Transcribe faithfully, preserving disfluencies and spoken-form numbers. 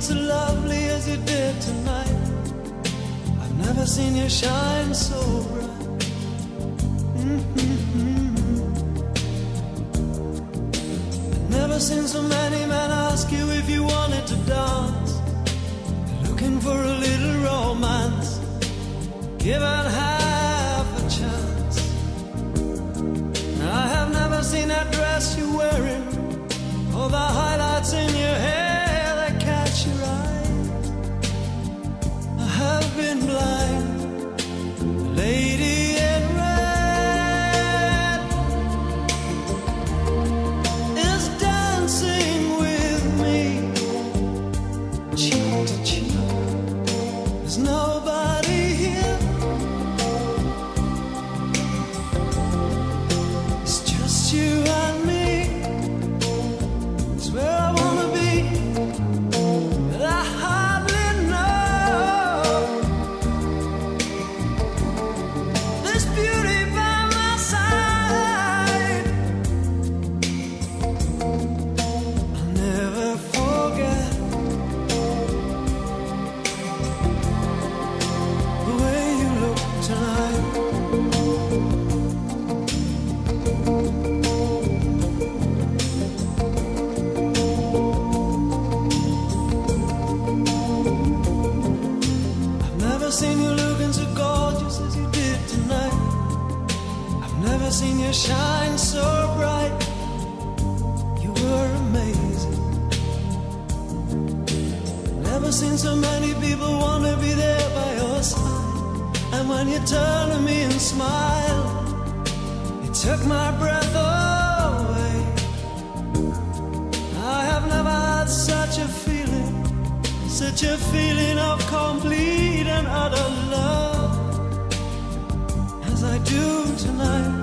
so lovely as you did tonight. I've never seen you shine so bright. Mm-hmm. I've never seen so many men ask you if you wanted to dance, looking for a little romance, given half a chance. I have never seen that dress you're wearing, or the highlights in your hair that catch your eye. I have been blind. The lady in red is dancing with me, cheek to cheek. There's nobody here. It's just you and me. It's where I wanna be, but I hardly know. This beauty by my side, I'll never forget the way you look tonight. I've never seen you looking so gorgeous as you did tonight. I've never seen you shine so bright. You were amazing. Never seen so many people want to be there by your side. And when you turned to me and smiled, it took my breath away. I have never had such a feeling, such a feeling of complete and utter love as I do tonight.